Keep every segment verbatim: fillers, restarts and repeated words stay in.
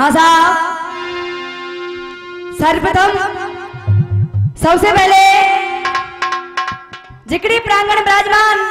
हाँ साहब, सर्वप्रथम सबसे पहले जिकड़ी प्रांगण विराजमान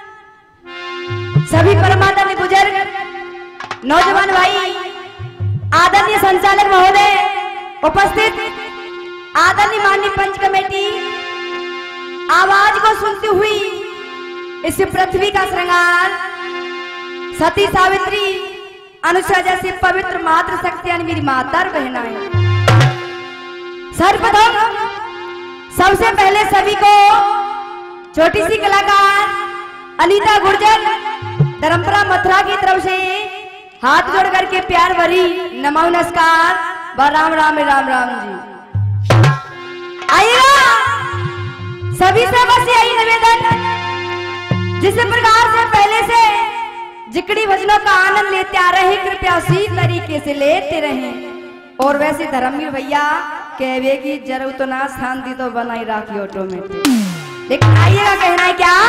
सभी परमादरणीय बुजुर्ग नौजवान भाई, आदरणीय संचालक महोदय, उपस्थित आदरणीय माननीय पंच कमेटी, आवाज को सुनती हुई इस पृथ्वी का श्रृंगार सती सावित्री अनुषा जैसी पवित्र मातृ शक्तियां मेरी माता और बहनाएं, सर्वप्रथम सबसे पहले सभी को छोटी सी कलाकार अनीता गुर्जर धर्मपुरा मथुरा की तरफ से हाथ जोड़ करके प्यार भरी नमो नमस्कार व राम राम राम राम जी। आइएगा सभी से बस यही निवेदन, जिस प्रकार से पहले से जिकड़ी भजनों का आनंद लेते आ रहे, कृपया उसी तरीके से लेते रहें। और वैसे धर्मवीर भैया कहवे की जरूरत तो ना, शांति तो बनाई रखी ऑटोमेटिक। लेकिन आइएगा कहना है क्या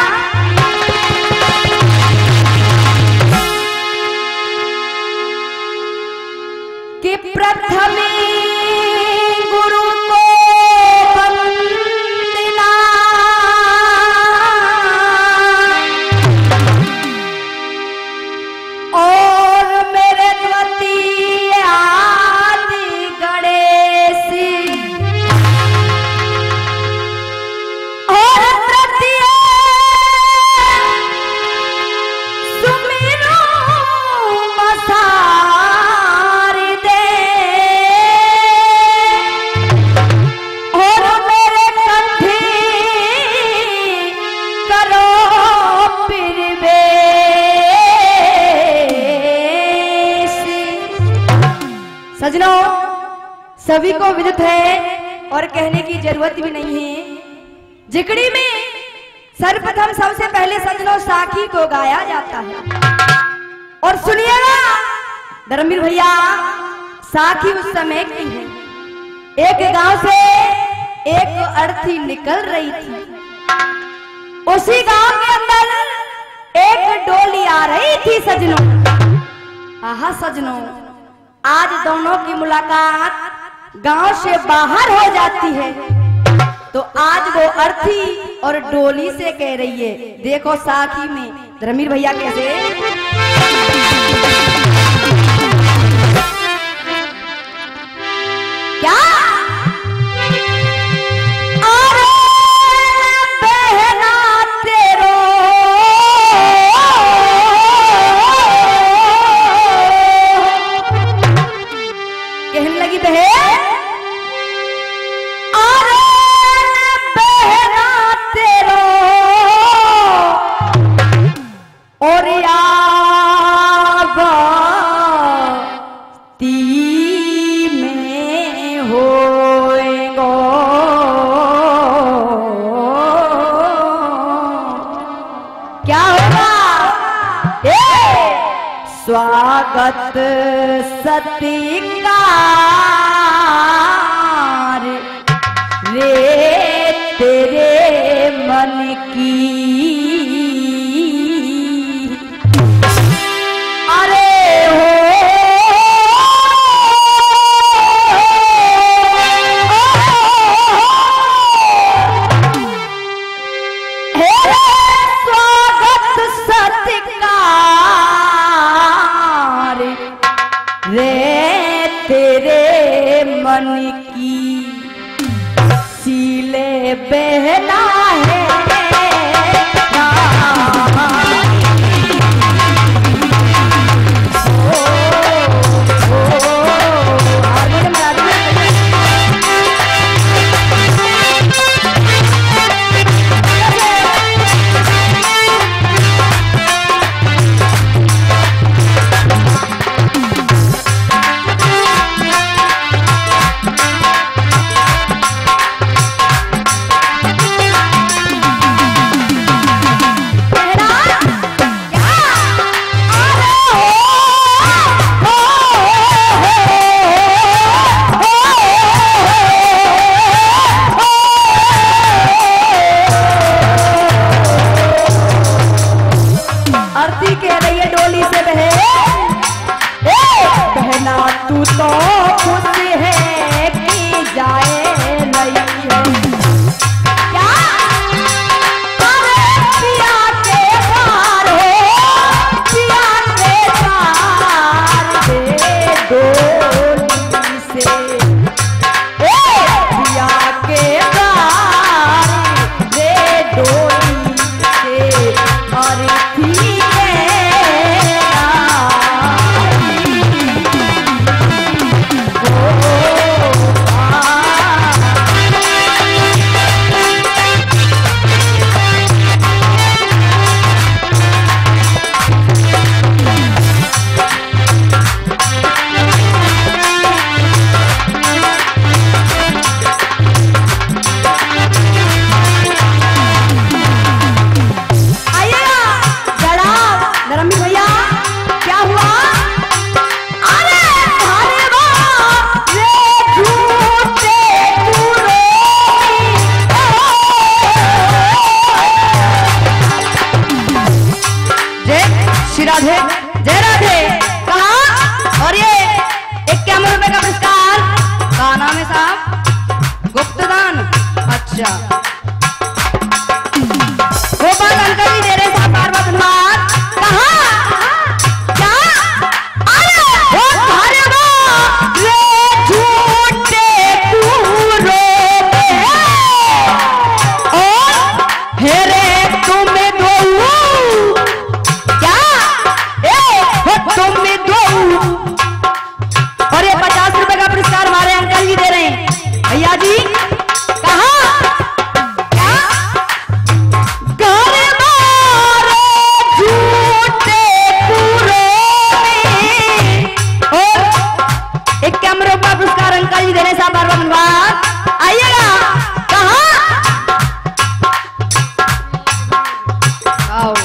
कि प्रथम गुरु को सजनों, सभी को विदित है और कहने की जरूरत भी नहीं है, जिकड़ी में सर्वप्रथम सबसे पहले सजनों साखी को गाया जाता है। और सुनिएगा धर्मवीर भैया, साखी उस समय की है, एक गांव से एक अर्थी निकल रही थी, उसी गांव के अंदर एक डोली आ रही थी सजनों। आहा सजनों, आज दोनों की मुलाकात गांव से बाहर हो जाती है, तो आज वो अर्थी और डोली से कह रही है, देखो साखी में धर्मवीर भैया कैसे क्या स्वागत सत्कार रे तेरे मन की, अरे हो स्वागत सत्कार रे तेरे मन की, सीले तू तो खुश है कि जाए रही है क्या अरे पिया के पार हो पिया के पार दे डोली से ए पिया के पार दे डोली से और ठीक है राधे जय राधे कहा और ये इक्यावन रुपए का पुरस्कार का नाम है साहब गुप्तदान अच्छा गोपाल अंकल जी दे रहे साहब बार बार धन्यवाद कहा क्या अरे वो धारे रे झूठे पूरो और हेरे तुम्हें दो और ये पचास रुपए का पुरस्कार हमारे अंकल जी दे रहे हैं भैया जी कहा क्या घर मारे झूठे पूरे और एक कैमरे का पुरस्कार अंकल जी दे रहे हैं साहब बार बार धन्यवाद आइएगा कहा आओ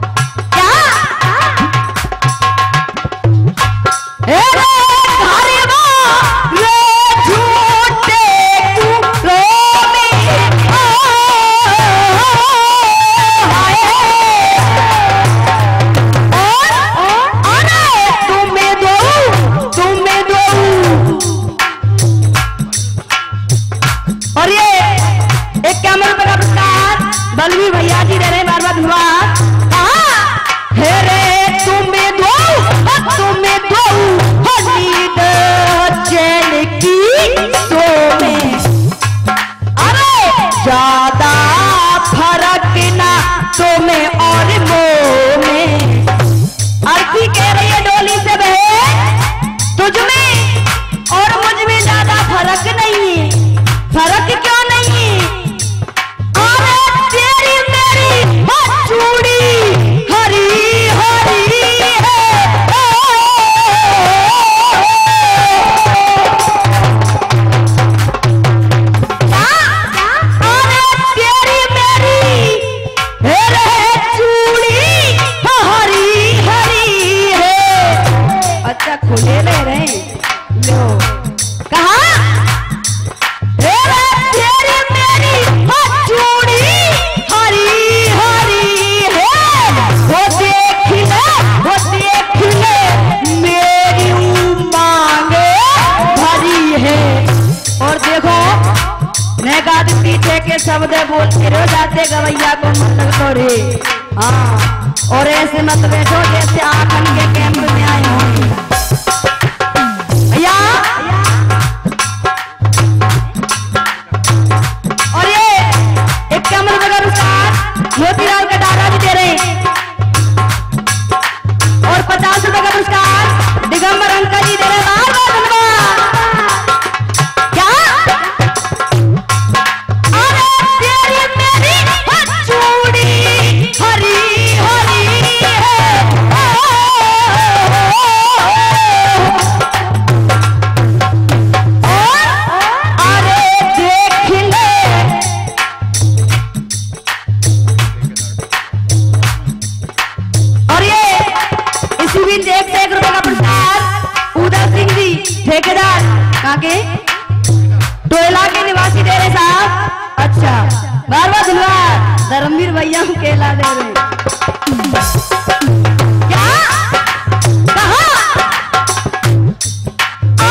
और ये एक कैमरे पे का पुरस्कार बलवी भैया जी दे रहे बार बार धन्यवाद कहा हे रे तुम्हें दो तुम्हें दो नींद चैन की सो में अरे ज्यादा फर्क ना तुम्हें और वो में अर्थी कह रही है डोली से बहे तुझ में और मुझ में ज्यादा फर्क नहीं है फर्क क्यों नहीं अरे तेरी मेरी चूड़ी हरी हरी है अरे तेरी मेरी चूड़ी हरी हरी है अच्छा खुले ले रहे लो कहा पीछे के शब्द बोलते रहो जाते गवैया को मतलब थोड़ी हाँ और ऐसे मत बैठो जैसे आंखन के कैंप में आए हो भैया और ये एक कमल का पुरस्कार मोतीलाल कटारा भी दे रहे और पचास रुपए का पुरस्कार दिगंबर अंकल जी दे रहे बार बार धन्यवाद क्या ठेकेदार काके टोला के निवासी दे रहे साहब अच्छा बार बार धन्यवाद धर्मवीर भैया केला दे रहे क्या कहा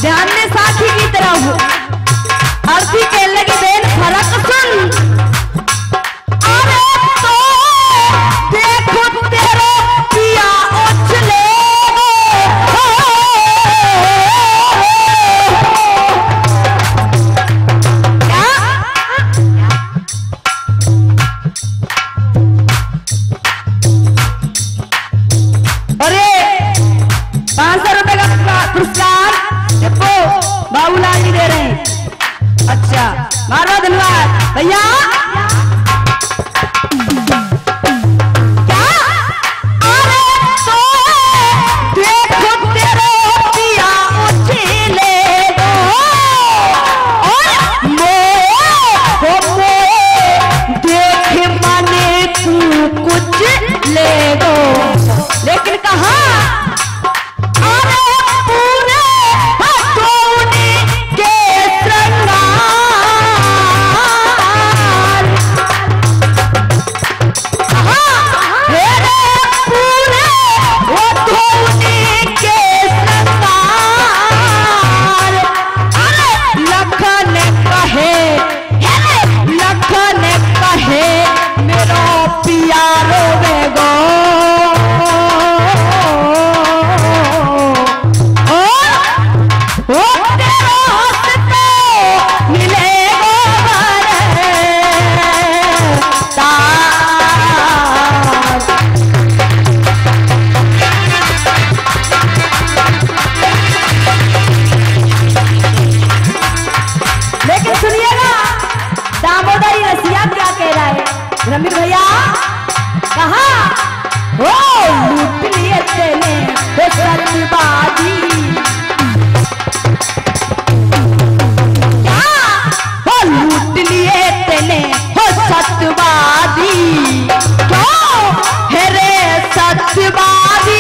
ध्यान में साथी की तरफ अर्थी कहने लगी बेन फर्क सुन। अरे तो देखो तेरा पिया उछले बाबूलाल जी दे रहे हैं। अच्छा मारो धन्यवाद भैया। क्या अरे तो देखो तेरे पिया उछले दो और मोह देख माने तू कुछ ले दो। लेकिन कहा रमीर भैया कहा हो लूट लिए तेने वो सत्यवादी। क्या हो लूट लिए तेने वो सत्यवादी। क्यों है रे सत्यवादी।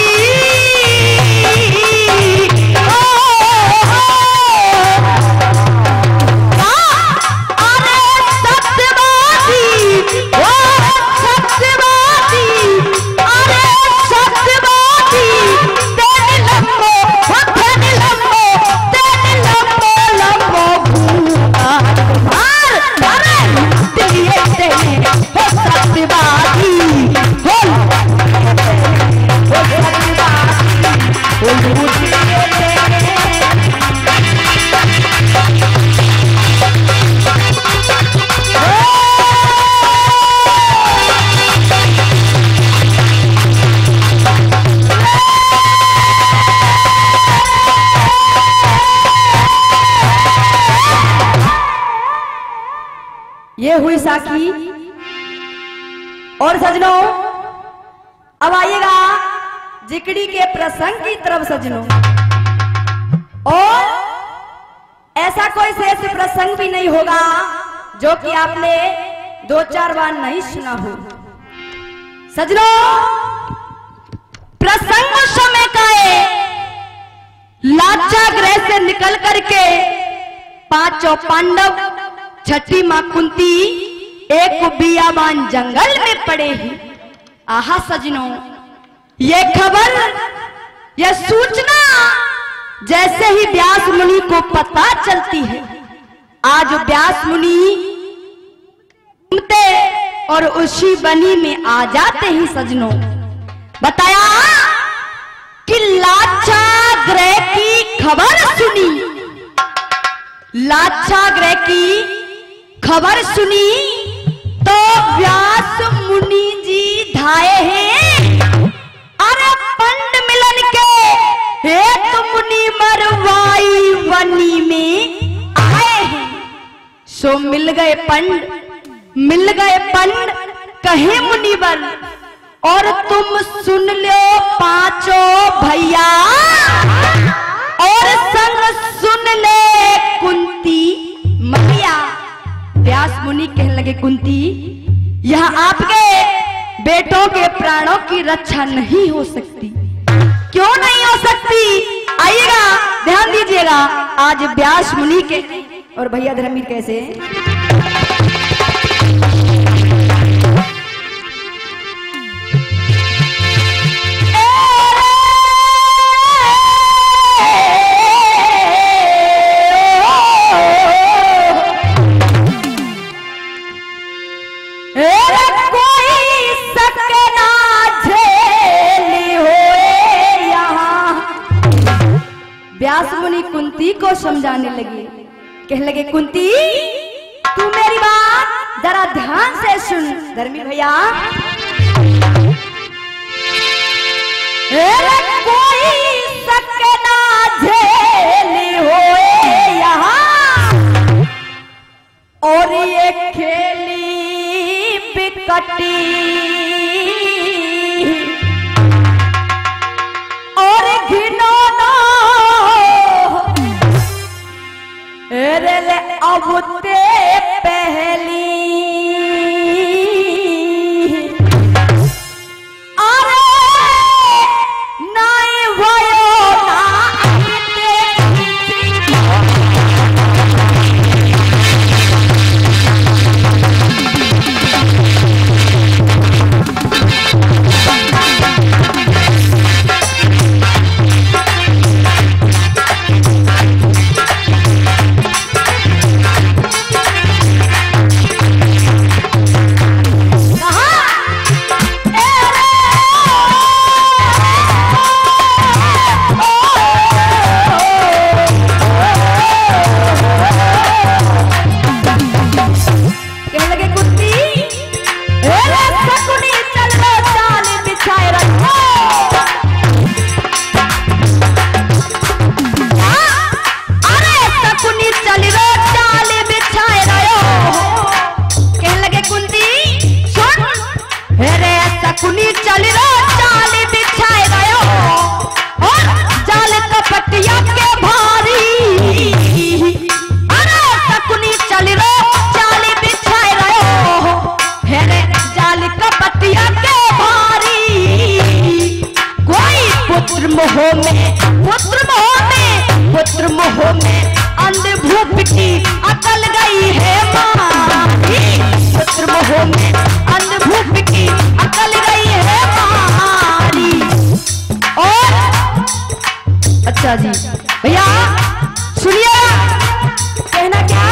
ये हुई साखी। और सजनों अब आइएगा जिकड़ी के प्रसंग की तरफ सजनों। और ऐसा कोई शेष प्रसंग भी नहीं होगा जो कि आपने दो चार बार नहीं सुना हो। सजनों प्रसंग उस समय का है लाक्षागृह से निकल करके पांचों पांडव छठी मां कुंती एक बियाबान जंगल में पड़े हैं। आहा सजनों ये खबर यह सूचना जैसे ही व्यास मुनि को पता चलती है, आज व्यास मुनि घूमते और उसी बनी में आ जाते ही सजनों बताया कि लाक्षागृह की खबर सुनी। लाक्षागृह की खबर सुनी तो व्यास मुनि जी धाये हैं। अरे पंड मिलन के एक मुनि मरवाई वनी में आए हैं। सो मिल गए पंड मिल गए पंड कहे मुनिवर और तुम सुन लो पांचों भैया और संग सुन ले कुंती मैया। व्यास मुनि कहने लगे कुंती यह आपके बेटों के प्राणों की रक्षा नहीं हो सकती। क्यों नहीं हो सकती? आइएगा ध्यान दीजिएगा आज व्यास मुनि के और भैया धर्मवीर कैसे सुनी कुंती को समझाने लगी। कहने लगे कुंती तू मेरी बात जरा ध्यान से सुन। धर्मी भैया कोई सकना झेली होए यहाँ और ये खेली बिकटी और घिनौना रे अब ते पहली अकल गई है मारी पुत्र मोह में अंधभूप की अकल गई है मारी। और अच्छा जी भैया सुनिए कहना क्या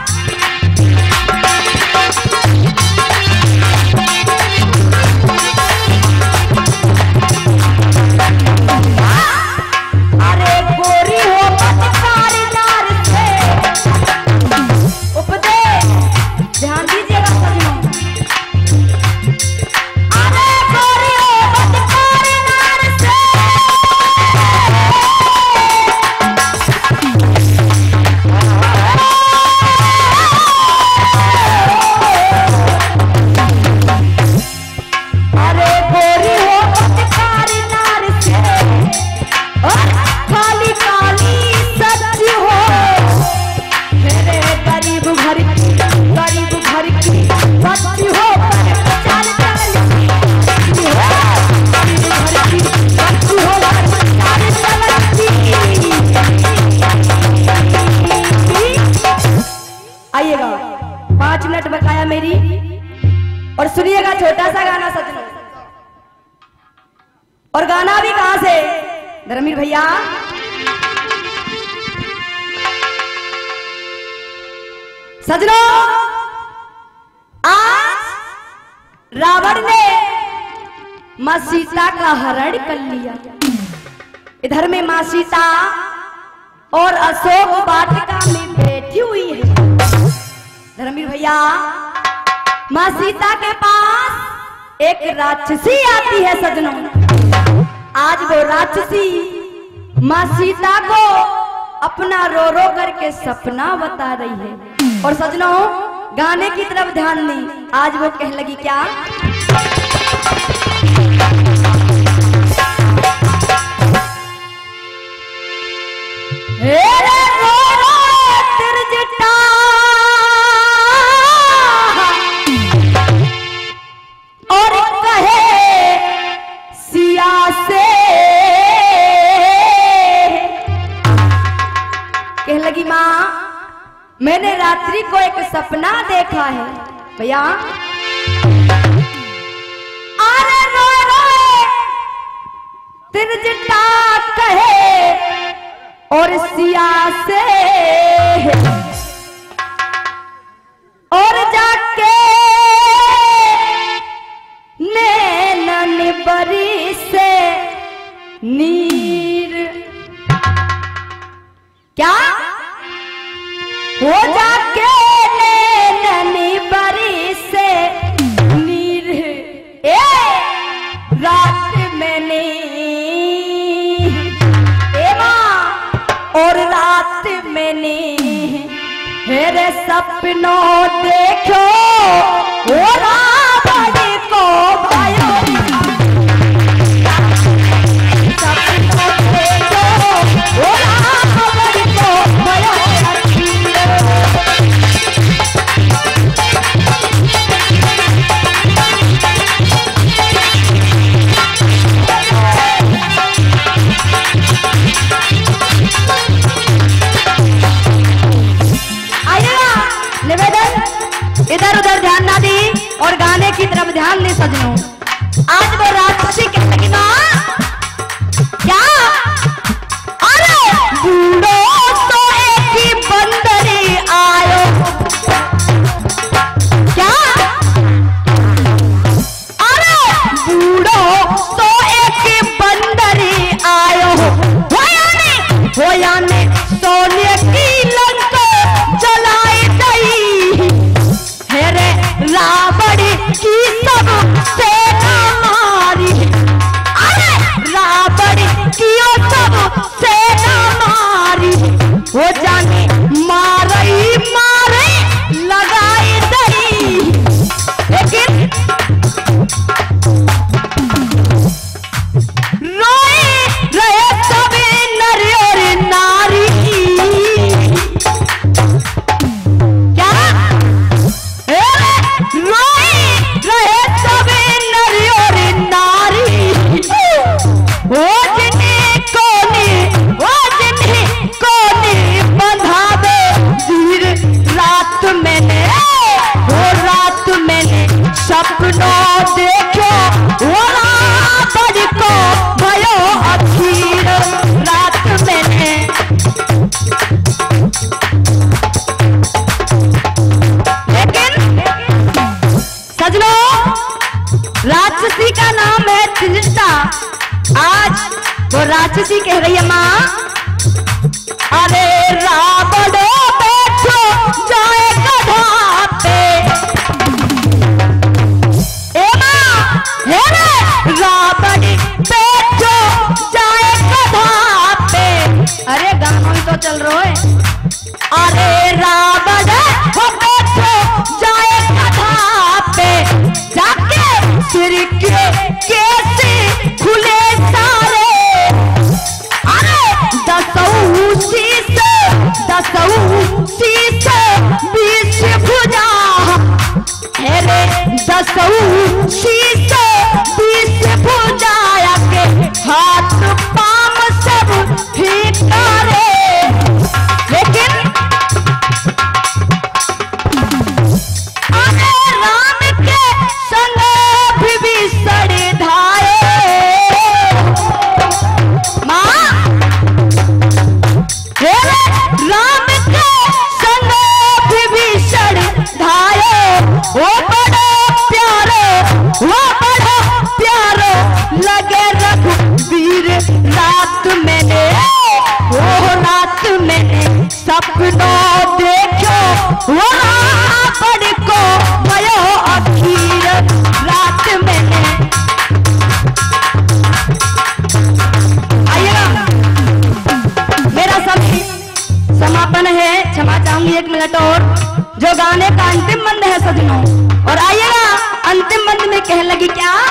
मेरी और सुनिएगा छोटा सा गाना सजनों। और गाना भी कहां से धर्मवीर भैया सजनों। आज रावण ने मां सीता का हरण कर लिया। इधर में मां सीता और अशोक वाटिका में बैठी हुई है। धर्मवीर भैया मां सीता के पास एक राक्षसी आती है सजनों। आज वो राक्षसी मां सीता को अपना रो रो करके सपना बता रही है। और सजनों गाने की तरफ ध्यान दी। आज वो कह लगी क्या रो रो तिरजटा और कहे सिया से कह लगी मां मैंने रात्रि को एक सपना देखा है भैया। अरे रो रो तिरजटा कहे और सिया से और जाके नैनन बरी से नीर आज वो राक्षसी कहने लगी ना क्या, अरे बूढ़ो तो एक ही बंदरी आयो, क्या अरे बूढ़ो तो एक ही बंदरी आयो, हो यानी सोने की लंका जलाई गई है रे रावण की सब सेना मारी, अरे रावण की सब सेना मारी, वो जाने मारे मारे लगाई गई, लेकिन रोए रहे सभी नर और नारी, क्या रोए रहे सभी नर और नारी, वो जिन्हें कोनी वो जिन्हें कोनी बंधावे वीर, रात मैंने वो रात मैंने सपनों देखो, वो रावण को भयो अधीर, रात मैंने लेकिन सजनो राक्षसी का नाम है त्रिजटा। आज वो राक्षसी कह रही है माँ, अरे रावण बैठो जाए गधा पे, ए माँ हे रे रावण बैठो जाए गधा पे, अरे गाना ही तो चल रहा है, अरे रावण हो बैठो जाए गधा पे, जाके सिर के कैसे खुले सारे, अरे दसऊ शीश दसऊ शीश बीस भुजा, अरे दसऊ शीश बीस भुजा के हाथ पाम सब फीका रे, लेकिन अरे राम के संग विभीषण धाये, माँ हे राम के संग विभीषण धाये, वो बड़ा प्यारो वो बड़ा प्यारो लगे रघुवीर, रात मैंने वो रात मैंने सपनों देखो, वो रावण को भयो अधीर, रात मैंने आइएगा मेरा सब समापन है, क्षमा चाहूंगी एक मिनट और, जो गाने का अंतिम बंद है सजनों, और आइएगा अंतिम बंद में कहने लगी क्या,